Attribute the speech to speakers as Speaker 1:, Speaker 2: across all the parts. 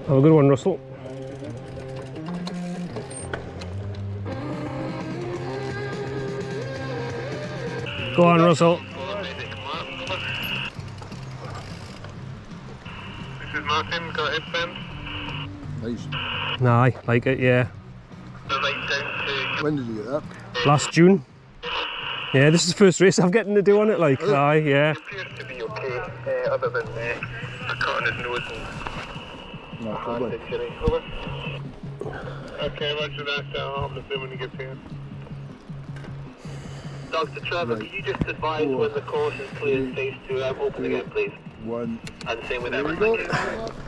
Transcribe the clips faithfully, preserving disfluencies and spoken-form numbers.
Speaker 1: Have a good one, Russell. Go on, Russell.
Speaker 2: This is Martin, got a headband.
Speaker 3: Nice.
Speaker 1: Nah, I like it, yeah.
Speaker 2: The light down to...
Speaker 3: When did you get that?
Speaker 1: Last June. Yeah, this is the first race I'm getting to do on it, like,
Speaker 3: Oh.
Speaker 1: aye, yeah.
Speaker 2: It appears to be okay, uh, other than uh, a cut on his nose and
Speaker 3: No
Speaker 2: a hand
Speaker 3: problem.
Speaker 2: injury. Over. Okay, roger that. I'll obviously when he gets here. Doctor Trevor,
Speaker 3: Right.
Speaker 2: can you just advise
Speaker 3: Four.
Speaker 2: when the course is clear and safe to um, open
Speaker 3: Two.
Speaker 2: again, please?
Speaker 3: One.
Speaker 2: And same with
Speaker 3: There we
Speaker 2: everything.
Speaker 3: go.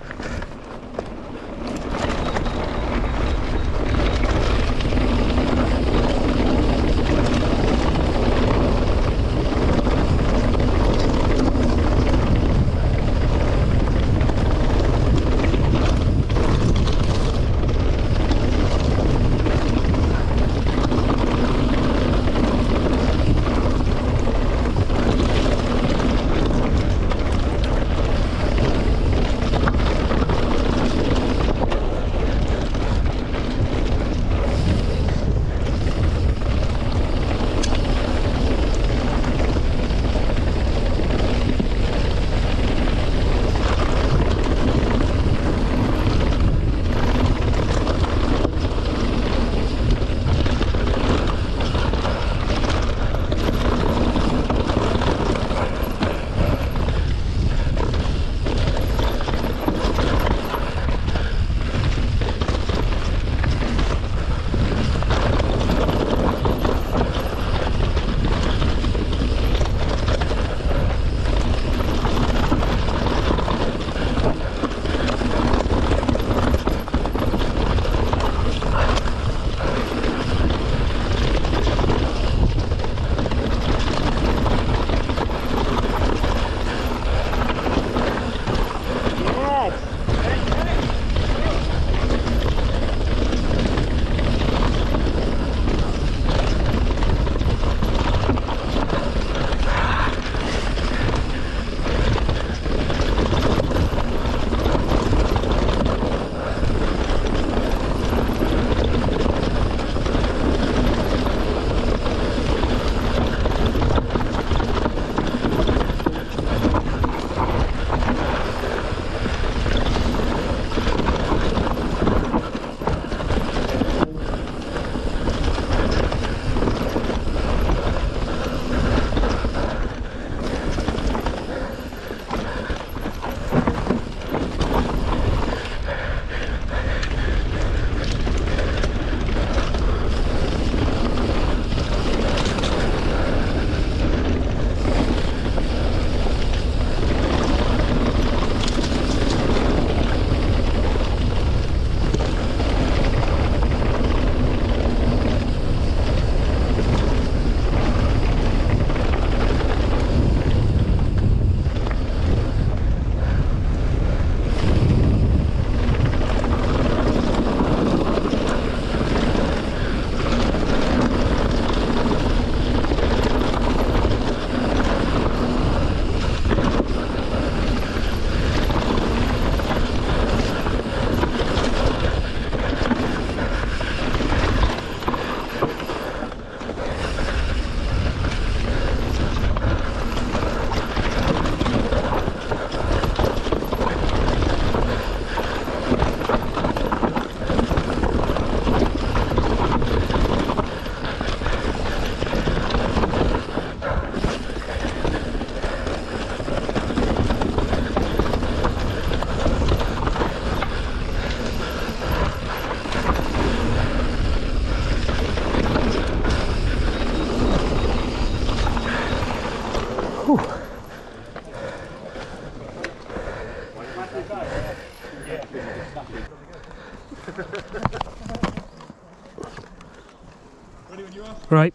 Speaker 1: Right.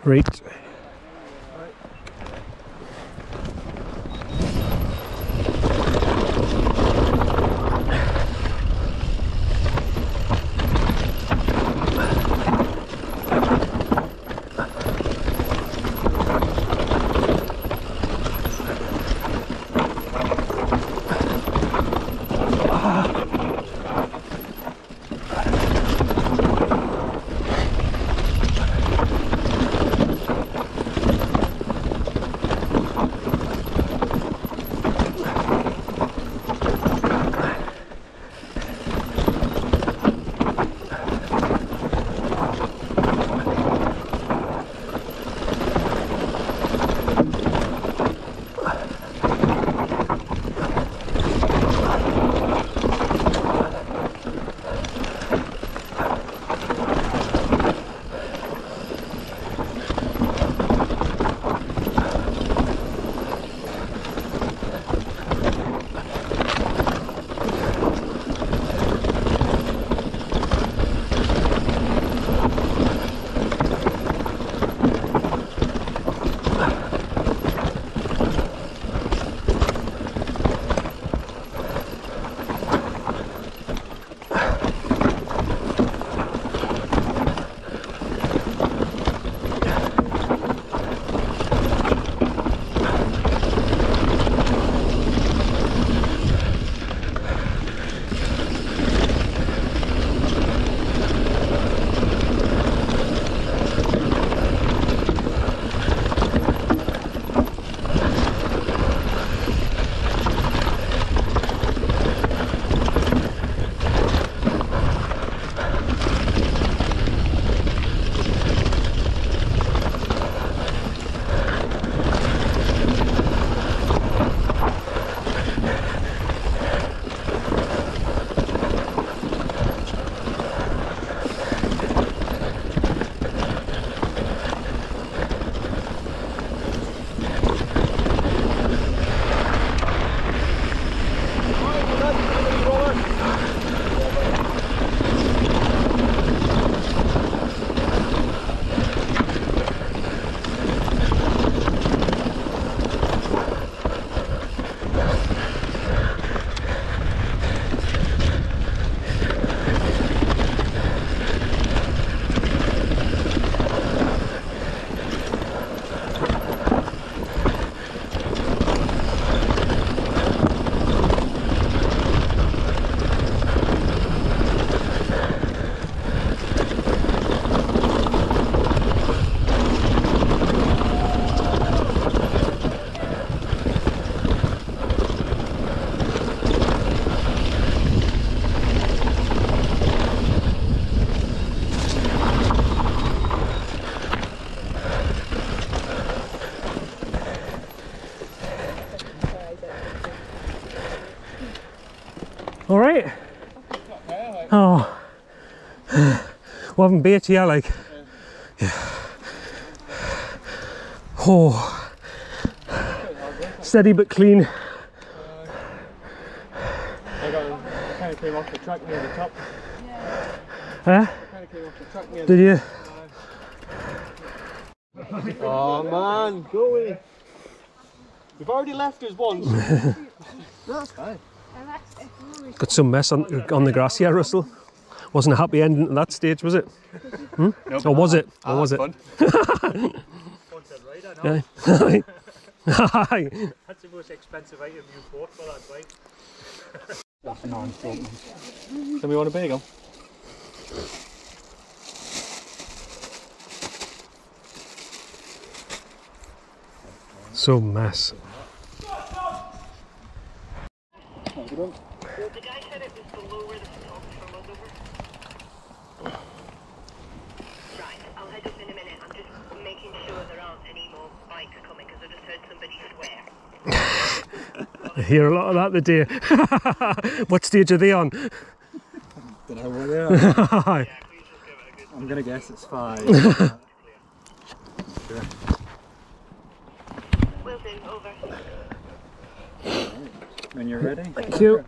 Speaker 1: Right. All right. Oh, we haven't bait here, like. Yeah. Oh, steady but clean.
Speaker 3: I got kind of came off the track near the top.
Speaker 1: Huh?
Speaker 3: Kind of came off the track near.
Speaker 1: Did you?
Speaker 3: Oh man, go away. You've already left us once. That's fine.
Speaker 1: Got some mess on on the grass here, Russell. Wasn't a happy ending at that stage, was it? Hmm?
Speaker 3: Nope.
Speaker 1: Or was it? Or
Speaker 3: Ah,
Speaker 1: was it?
Speaker 3: fun.
Speaker 1: Yeah.
Speaker 4: That's the most expensive item you bought for that bike.
Speaker 3: That's a non-stop. Then we want a bagel.
Speaker 1: So mess.
Speaker 5: The guy said it was below where the photographer was over. Right, I'll head up in a minute. I'm just making sure there aren't any more bikes coming because I just heard somebody swear.
Speaker 1: I hear a lot of that today. What stage are they on?
Speaker 3: Don't know what they are. I'm gonna guess it's five. Sure.
Speaker 5: Will do, over.
Speaker 3: When you're ready.
Speaker 1: Thank you.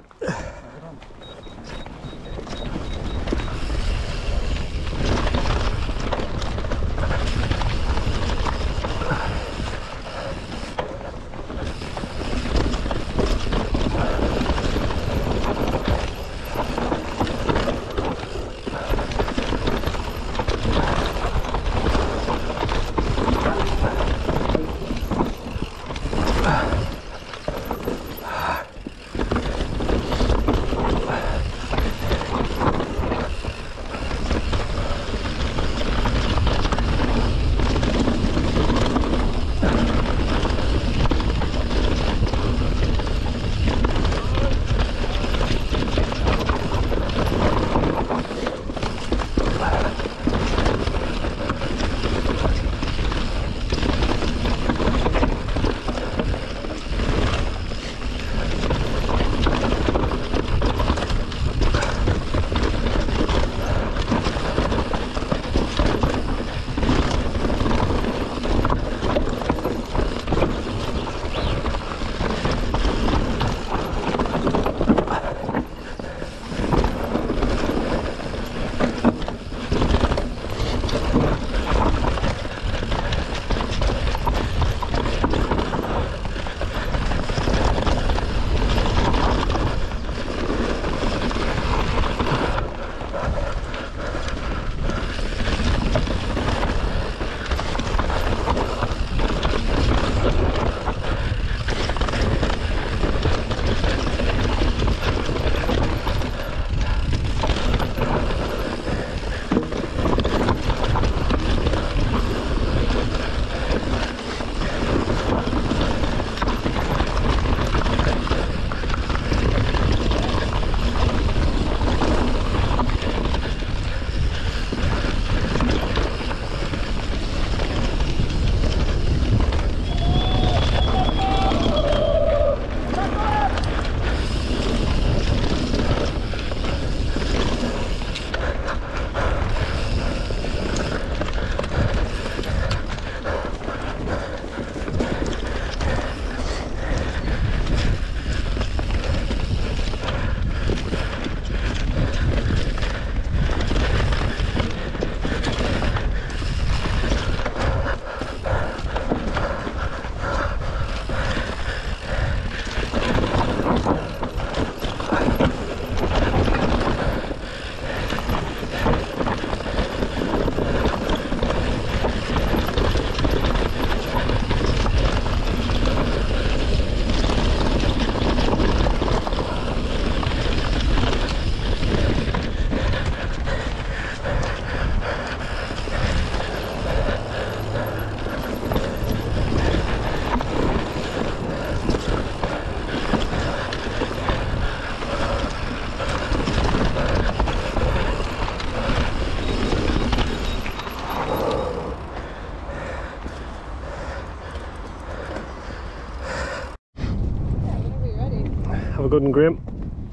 Speaker 1: good and grim.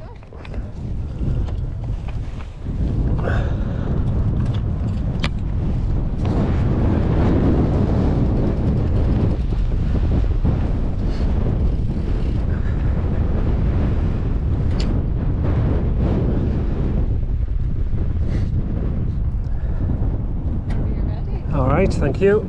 Speaker 1: All right, thank you.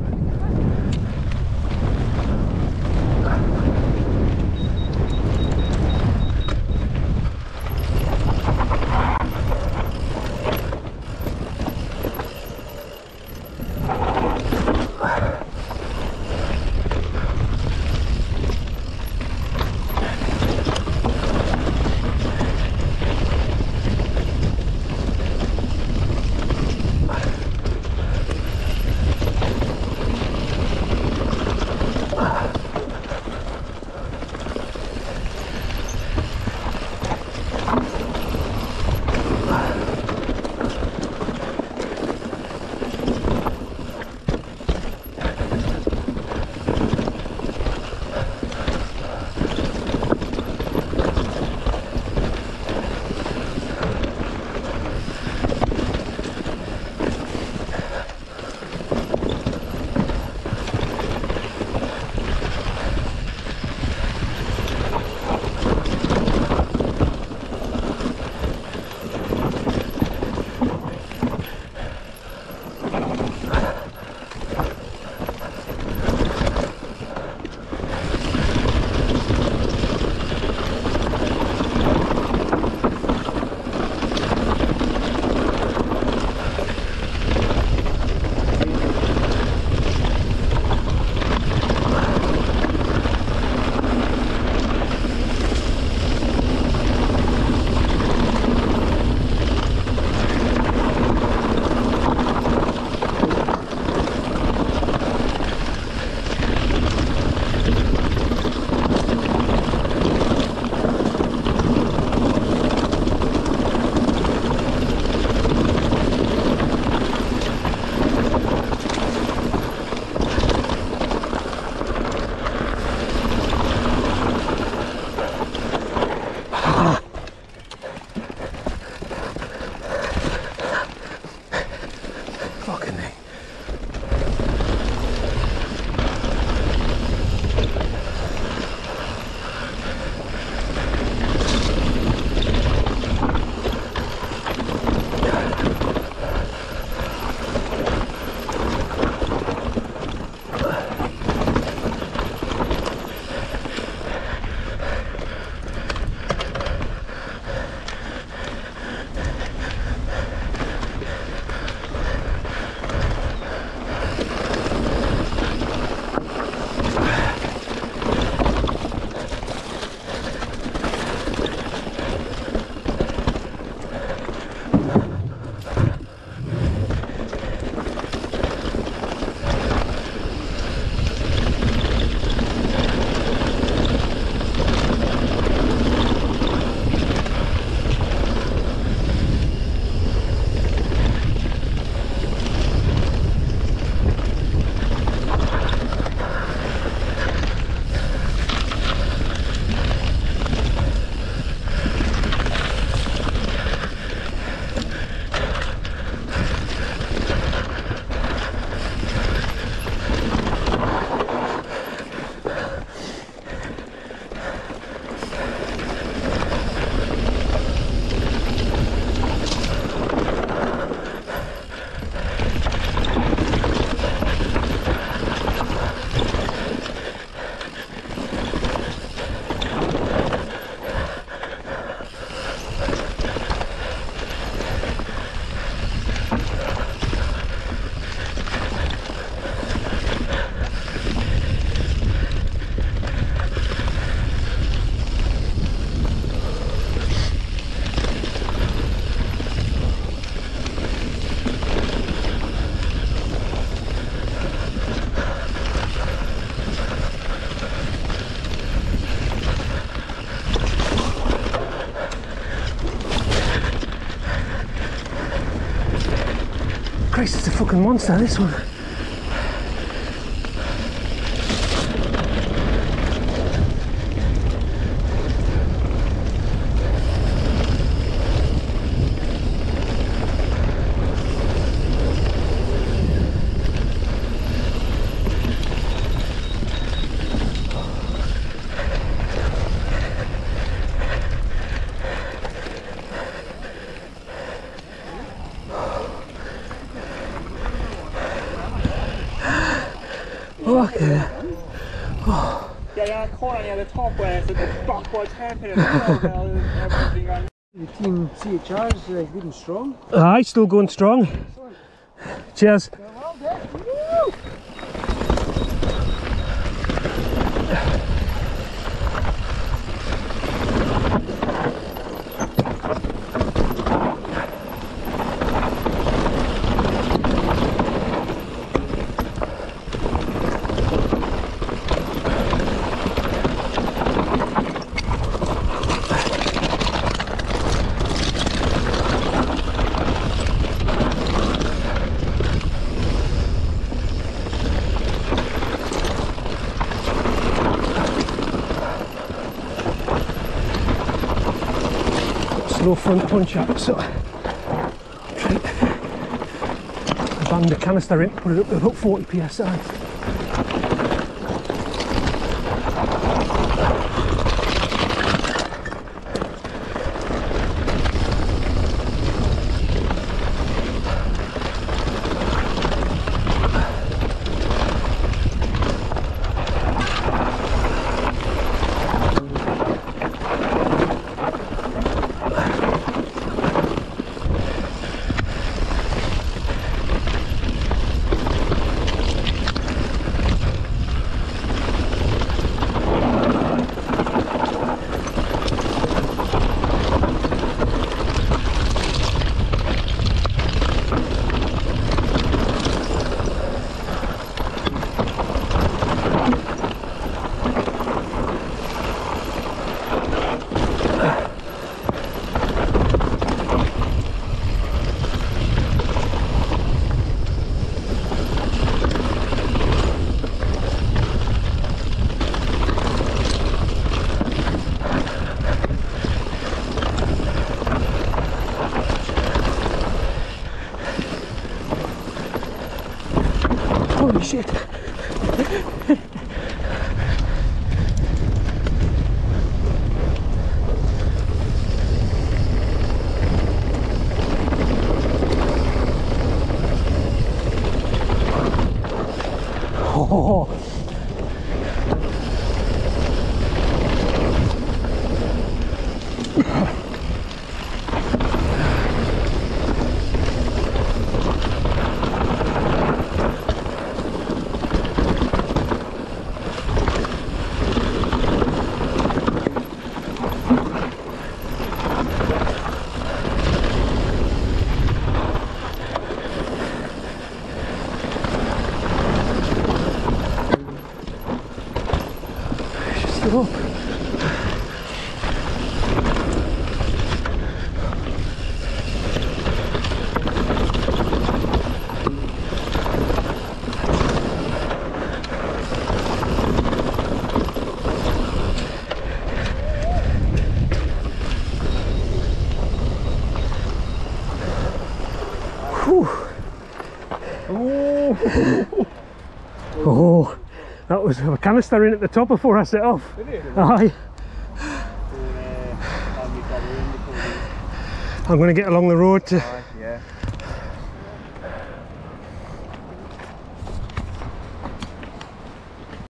Speaker 1: Christ, it's a fucking monster, this one. Fuck yeah.
Speaker 3: Yeah, yeah, corner near the top where the back was hairpin and everything on.
Speaker 6: The team C H R is uh, good and strong.
Speaker 1: Aye, still going strong. Cheers.
Speaker 6: Well done. Woo!
Speaker 1: Slow front punch up, so I banged the canister in, put it up to about forty P S I. Holy shit. Oh. Up. Whew. Oh. Oh. That was a canister in at the top before I set off.
Speaker 3: Did it?
Speaker 1: Aye. I'm going to get along the road to
Speaker 3: Yeah.